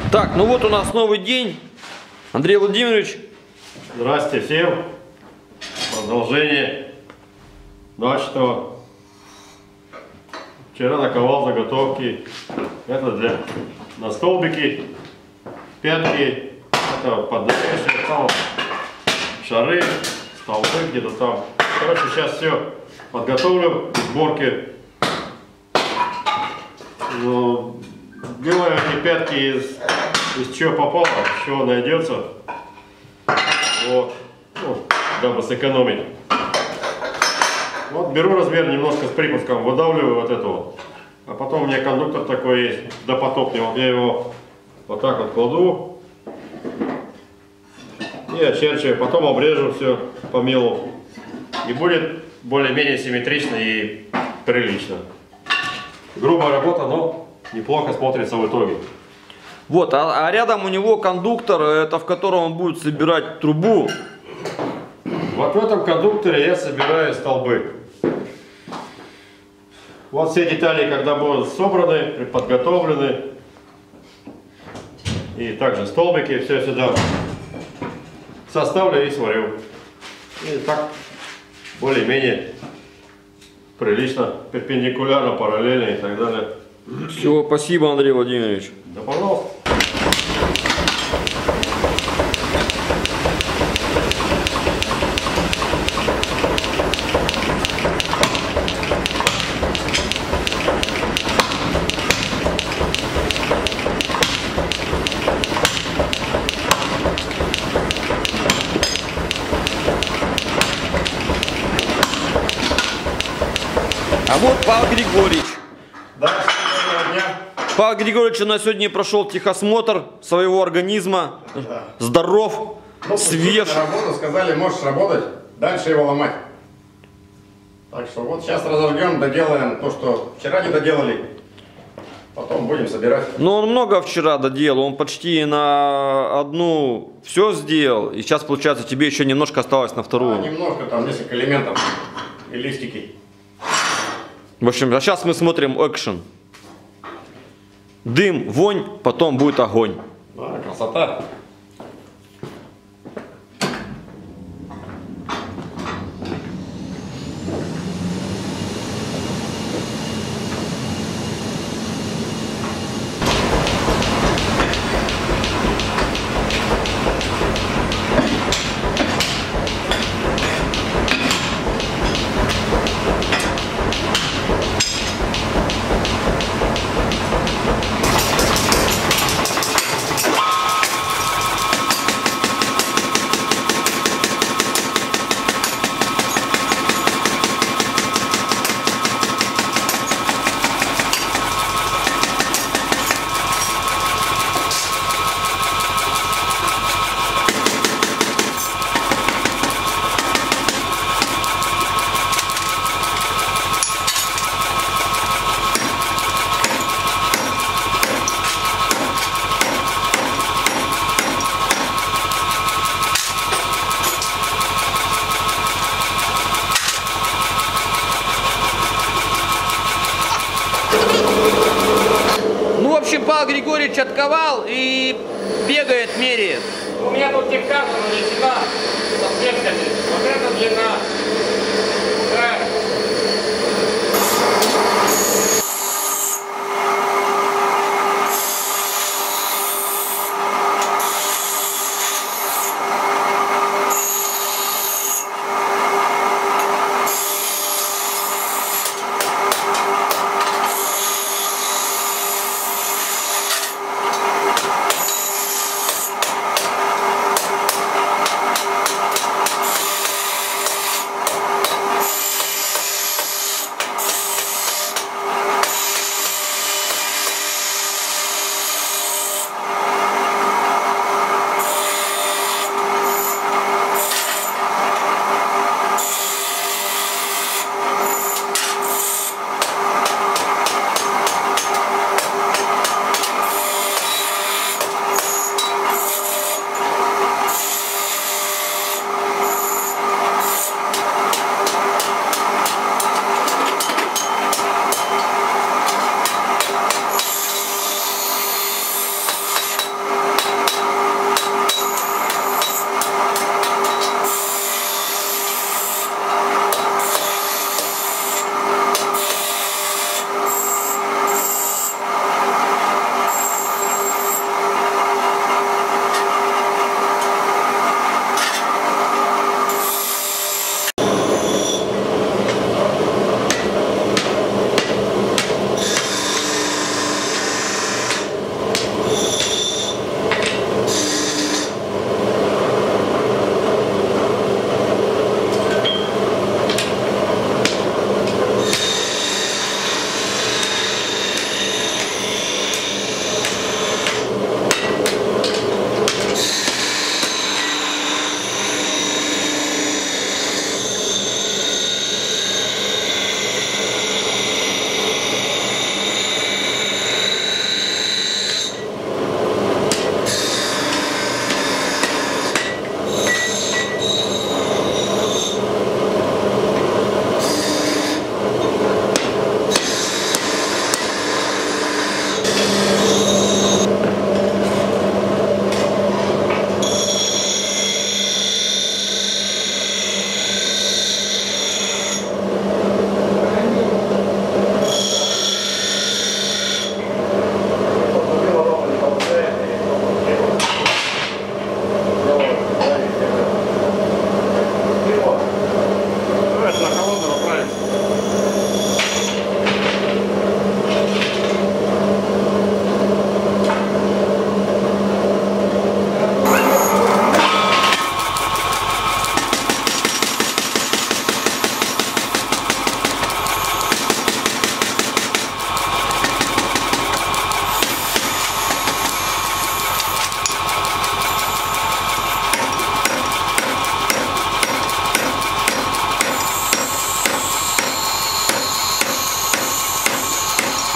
Так, ну вот у нас новый день. Андрей Владимирович. Здравствуйте всем. Продолжение начатого. Вчера наковал заготовки. Это на столбики, пятки, это поддержки, там шары, столбы где-то там. Короче, сейчас все подготовлю к сборке. Но делаю эти пятки из чего попало, из чего найдется. Вот. Ну, дабы сэкономить. Вот беру размер немножко с припуском, выдавливаю вот это вот. А потом у меня кондуктор такой есть, допотопный. Вот я его вот так вот кладу и очерчиваю. Потом обрежу все по мелу. И будет более-менее симметрично и прилично. Грубая работа, но неплохо смотрится в итоге. Вот, а рядом у него кондуктор, это в котором он будет собирать трубу. Вот в этом кондукторе я собираю столбы. Вот все детали, когда будут собраны, подготовлены. И также столбики, все сюда составлю и сварю. И так более-менее прилично, перпендикулярно, параллельно и так далее. Все, спасибо, Андрей Владимирович. Да, пожалуйста. А вот Павел Григорьевич. Да, доброго дня. Павел Григорьевич у нас сегодня прошел техосмотр своего организма. Да. Здоров, Ну, свеж. на работу, сказали, можешь работать, дальше его ломать. Так что вот сейчас разожгем, доделаем то, что вчера не доделали. Потом будем собирать. Но он много вчера доделал, он почти на одну все сделал. И сейчас, получается, тебе еще немножко осталось на вторую. Немножко, там несколько элементов и листики. В общем, а сейчас мы смотрим экшен. Дым, вонь, потом будет огонь. Да, красота. Ну, в общем, Павел Григорьевич отковал и бегает, меряет. У меня тут техкарта нанесена со сметками. Вот эта длина. Да.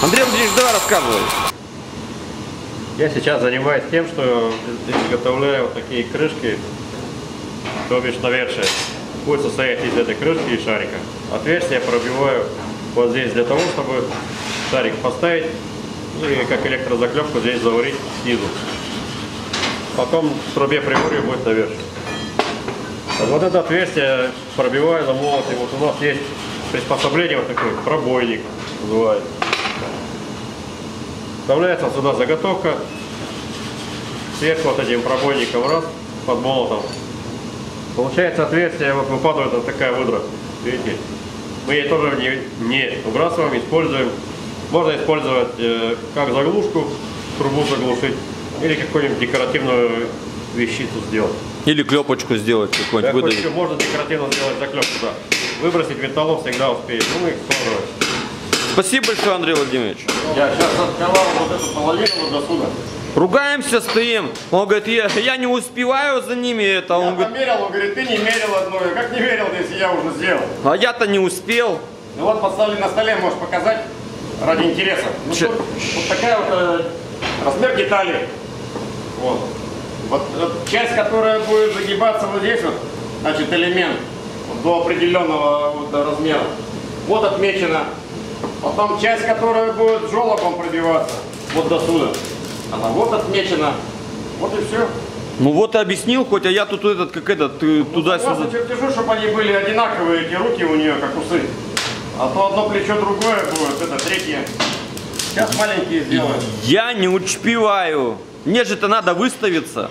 Андрей Владимирович, давай рассказывай. Я сейчас занимаюсь тем, что изготовляю вот такие крышки, то бишь навершие. Будет состоять из этой крышки и шарика. Отверстие пробиваю вот здесь для того, чтобы шарик поставить и как электрозаклепку здесь заварить снизу. Потом в трубе приборья будет навершие. Вот это отверстие пробиваю на молоте. Вот у нас есть приспособление вот такое, пробойник называется. Вставляется сюда заготовка, сверху вот этим пробойником раз, под молотом. Получается отверстие, вот выпадает вот такая выдра, видите. Мы ее тоже не выбрасываем, используем. Можно использовать как заглушку, трубу заглушить, или какую-нибудь декоративную вещицу сделать. Или клепочку сделать какой-нибудь, Да, выдавить. можно декоративно сделать заклепку, да. Выбросить металлолом всегда успеет. Ну и складывать. Спасибо большое, Андрей Владимирович. Я сейчас открывал вот эту половину вот до сюда. Ругаемся, стоим. Он говорит, я не успеваю за ними это. Я Он говорит, померил, он говорит, ты не мерил одну. Я как не мерил, если я уже сделал? а я-то не успел. Ну вот поставили на столе, можешь показать ради интереса. Ну, Че? тут вот такая вот размер детали. Вот. Вот часть, которая будет загибаться вот здесь вот, значит элемент вот, до определенного вот, размера. Вот отмечена. Потом часть, которая будет желобом пробиваться, вот до сюда. Она вот отмечена. Вот и все. Ну вот и объяснил хоть, а я тут этот, как этот, туда-сюда. Просто чертежу, чтобы они были одинаковые, эти руки у нее, как усы. А то одно плечо другое будет, это третье. Сейчас маленькие сделаем. Я не успеваю. Мне же это надо выставиться.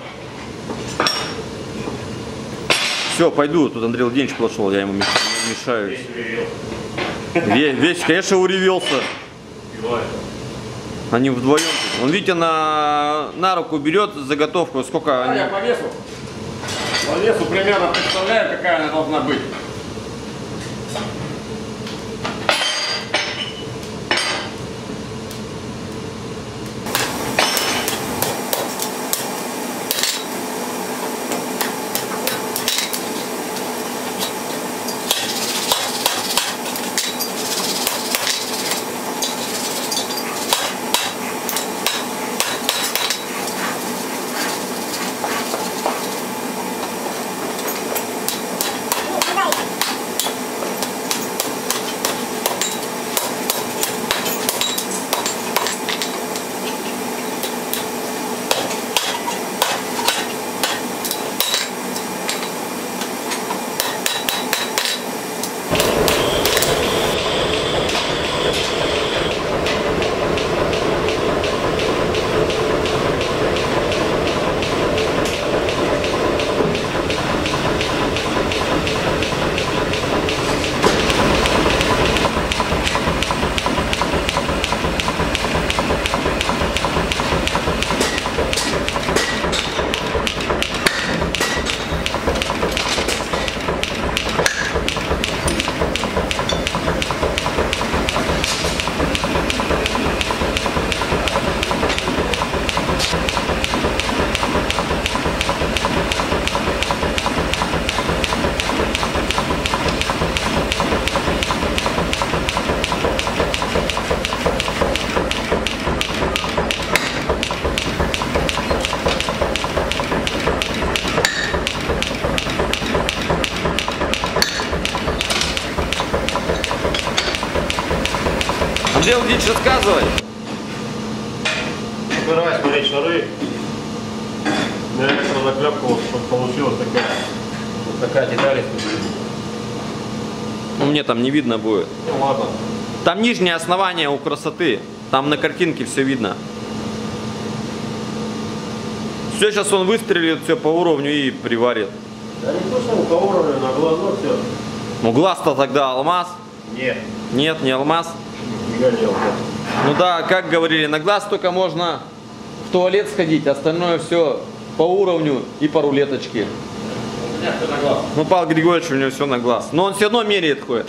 Все, пойду. Тут Андрей Владимирович пошел, я ему мешаюсь. Весь, конечно, уревелся. Они вдвоем. Он, видите, на руку берет заготовку. Сколько они? Я по весу. По весу примерно представляю, какая она должна быть. Андрей Владимирович, рассказывай. Собираюсь смотреть шары на электрозаклепку, вот, чтобы получилась такая деталь. Ну, мне там не видно будет. Ну ладно. Там нижнее основание у красоты. Там на картинке все видно. Все, сейчас он выстрелит, все по уровню и приварит. Да не то, что по уровню, на глазок все. Ну глаз-то тогда алмаз. Нет, Нет, не алмаз. нифига не алмаз. Ну да, как говорили, на глаз только можно в туалет сходить, остальное все по уровню и по рулеточке. Нет, это на глаз. Ну, Павел Григорьевич, у него все на глаз. Но он все равно меряет, ходит.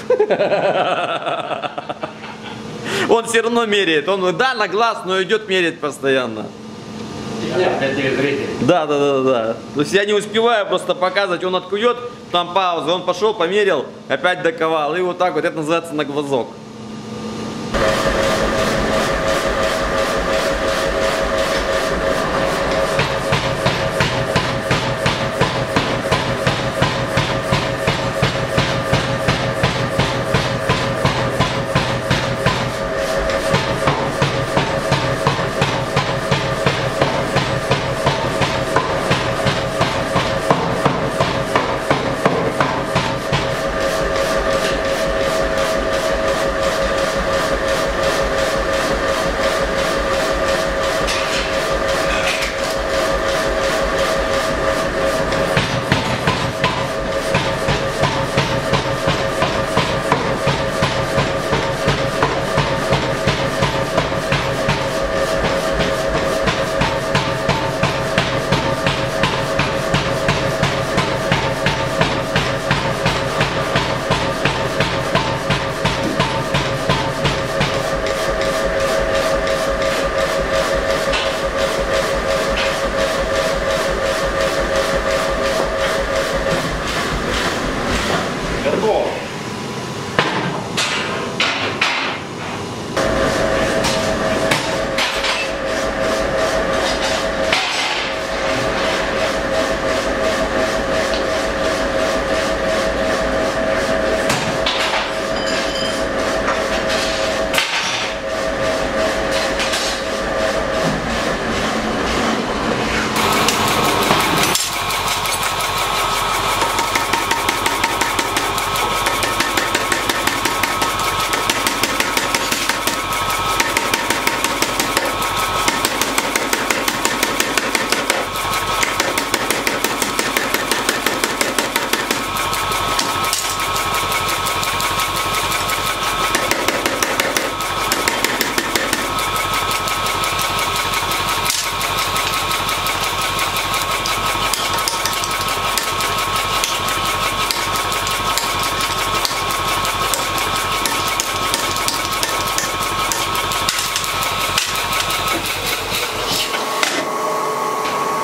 Он все равно меряет. Он, да, на глаз, но идет мерять постоянно. Нет, для телезрителей. Да. То есть я не успеваю просто показывать. Он откует, там пауза. Он пошел, померил, опять доковал. И вот так вот, это называется на глазок.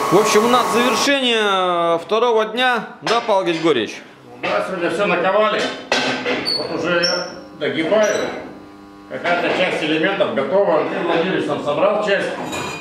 В общем, у нас завершение второго дня, да, Павел Григорьевич? Да, сегодня все наковали. Вот уже я догибаю. Какая-то часть элементов готова. Андрей Владимирович нам собрал часть.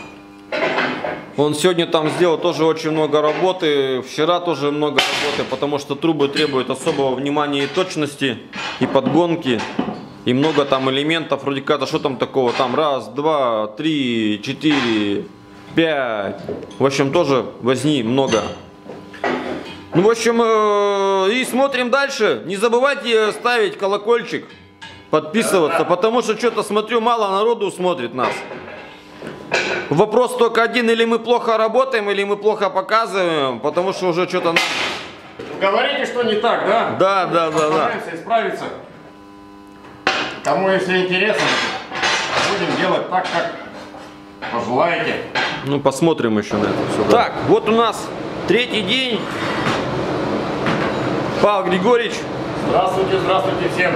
Он сегодня там сделал тоже очень много работы, вчера тоже много работы, потому что трубы требуют особого внимания и точности, и подгонки, и много там элементов, вроде как, что там такого, там раз, два, три, четыре, 5. В общем, тоже возни много. Ну, в общем, и смотрим дальше. Не забывайте ставить колокольчик, подписываться, потому что что-то смотрю, мало народу смотрит нас. Вопрос только один: или мы плохо работаем, или мы плохо показываем, потому что уже что-то... Говорите, что не так, да? Да. Постараемся исправиться. Кому, если интересно, будем делать так, как пожелаете. Ну, посмотрим еще на это все. Так, вот у нас третий день. Павел Григорьевич. Здравствуйте, здравствуйте всем.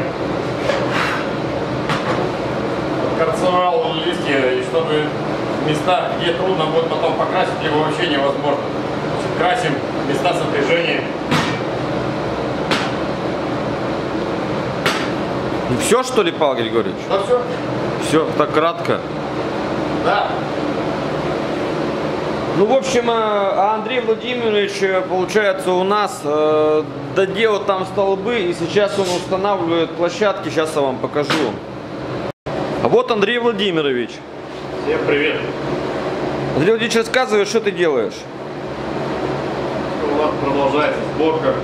Корцевал листья, и чтобы места, где трудно будет потом покрасить, либо вообще невозможно. Значит, красим места сопряжения. Ну, все, что ли, Павел Григорьевич? Да все? Все, так кратко. Да. Ну, в общем, Андрей Владимирович, получается, у нас доделал там столбы, и сейчас он устанавливает площадки, сейчас я вам покажу. А вот Андрей Владимирович. Всем привет. Андрей Владимирович, рассказывай, что ты делаешь. У нас продолжается сборка.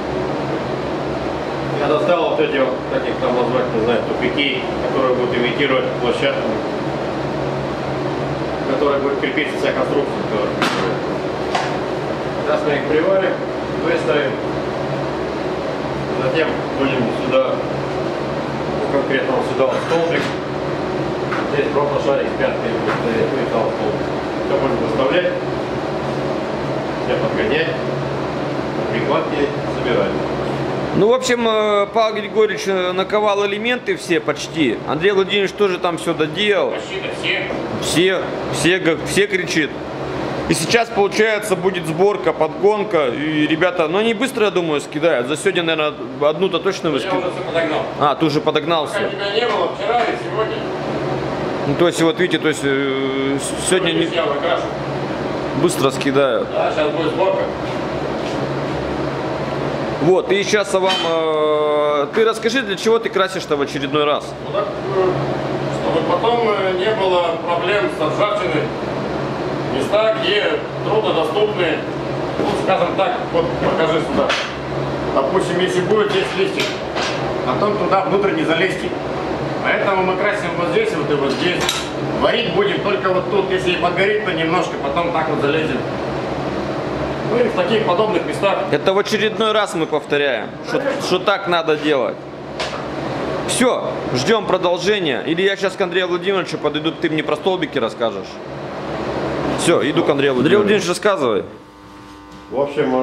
Я достал вот эти вот, как их там назвать, не знаю, тупики, которые будут имитировать площадку, которая будет крепиться вся конструкция. Сейчас мы их приварим, выставим. Затем будем сюда, конкретно вот сюда вот столбик. Здесь просто шарик с пяткой будет стоять, и там столбик. Все будем выставлять, все подгонять, прикладки собирать. Ну, в общем, Павел Григорьевич наковал элементы все почти. Андрей Владимирович тоже там все доделал. Почти-то все. Все кричит. И сейчас, получается, будет сборка, подгонка. И ребята, ну они быстро, я думаю, скидают. За сегодня, наверное, одну-то точно вы Я уже все подогнал. А, ты уже подогнал Пока все. тебя не было вчера и сегодня. Ну, то есть, вот видите, то есть, сегодня не... Я выкрашу. быстро скидают. Да, сейчас будет сборка. Вот, и сейчас вам... ты расскажи, для чего ты красишь-то в очередной раз? Ну так, чтобы потом не было проблем с ржавчиной. Места, где труднодоступны, ну, скажем так, вот покажи сюда. Допустим, если будет здесь листик, потом туда внутрь не залезть. Поэтому мы красим вот здесь вот и вот здесь. Варить будем только вот тут, если и подгорит, то немножко, потом так вот залезем. Ну и в таких подобных местах. Это в очередной раз мы повторяем, что так надо делать. Все, ждем продолжения. Или я сейчас к Андрею Владимировичу подойду, ты мне про столбики расскажешь. Все, иду к Андрею Владимировичу. Андрей Владимирович, рассказывай. В общем,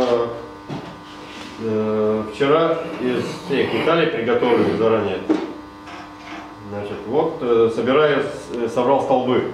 вчера из всех деталей приготовленных заранее. Значит, вот собрал столбы.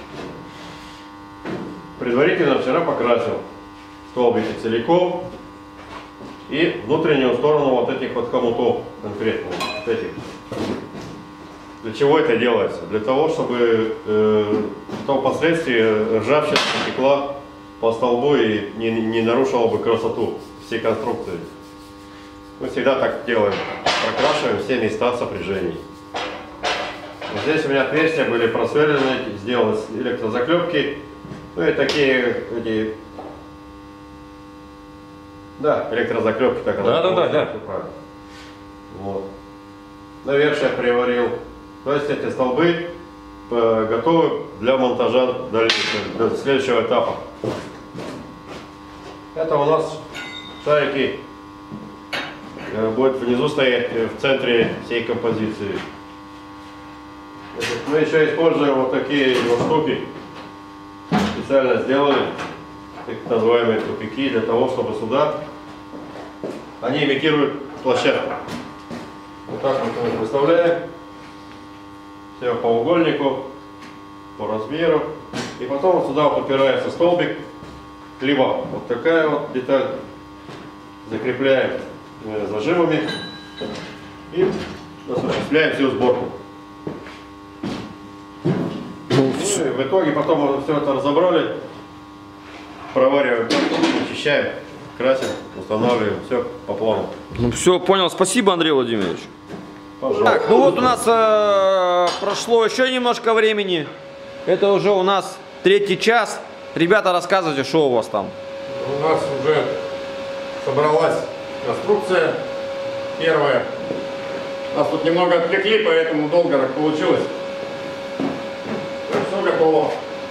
Предварительно вчера покрасил столбики целиком и внутреннюю сторону вот этих вот хомутов конкретно. Вот этих. Для чего это делается? Для того, чтобы впоследствии ржавчина потекла по столбу и не нарушила бы красоту всей конструкции. Мы всегда так делаем. Прокрашиваем все места сопряжений. Вот здесь у меня отверстия были просверлены, сделаны электрозаклепки. Ну и такие эти... Да, электрозаклепки так. Да. Вот. Наверх я приварил. То есть эти столбы готовы для монтажа для следующего этапа. Это у нас шарики будет внизу стоять в центре всей композиции. Мы еще используем вот такие вот штуки. Специально сделали так называемые тупики для того, чтобы сюда они имитируют площадку. Вот так вот мы выставляем. Все по угольнику, по размеру. И потом вот сюда вот упирается столбик. Либо вот такая вот деталь. Закрепляем зажимами и осуществляем всю сборку. Ну, и в итоге потом все это разобрали, провариваем, очищаем, красим, устанавливаем, все по плану. Ну все, понял. Спасибо, Андрей Владимирович. Пожалуйста. Так, ну вот у нас прошло еще немножко времени. Это уже у нас 3-й час. Ребята, рассказывайте, что у вас там. У нас уже собралась конструкция первая. Нас тут немного отвлекли, поэтому долго так получилось. Все готово.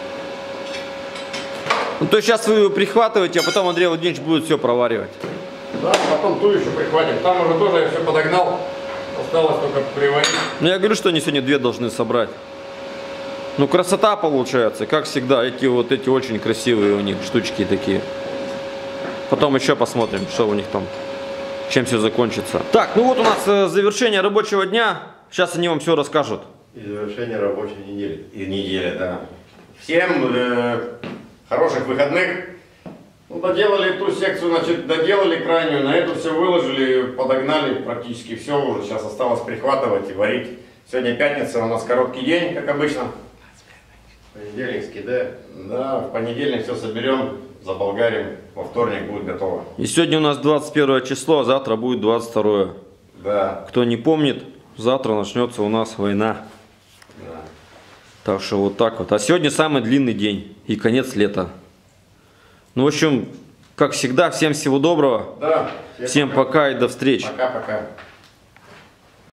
Ну то сейчас вы прихватываете, а потом Андрей Владимирович будет все проваривать. Да, потом ту еще прихватим. Там уже тоже я все подогнал. Осталось только приварить. Ну я говорю, что они сегодня 2 должны собрать. Ну красота получается, как всегда. Эти очень красивые у них штучки такие. Потом еще посмотрим, что у них там, чем все закончится. Так, ну вот у нас завершение рабочего дня. Сейчас они вам все расскажут. И завершение рабочей недели. И неделя, да. Всем хороших выходных. Ну, доделали ту секцию, значит, доделали крайнюю, на эту все выложили, подогнали практически все уже. Сейчас осталось прихватывать и варить. Сегодня пятница, у нас короткий день, как обычно. Понедельник скидаем. Да, в понедельник все соберем, заболгарим, во вторник будет готово. И сегодня у нас 21 число, а завтра будет 22. Да. Кто не помнит, завтра начнется у нас война. Да. Так что вот так вот. А сегодня самый длинный день и конец лета. Ну, в общем, как всегда, всем всего доброго. Да. Всем пока и до встречи. Пока-пока.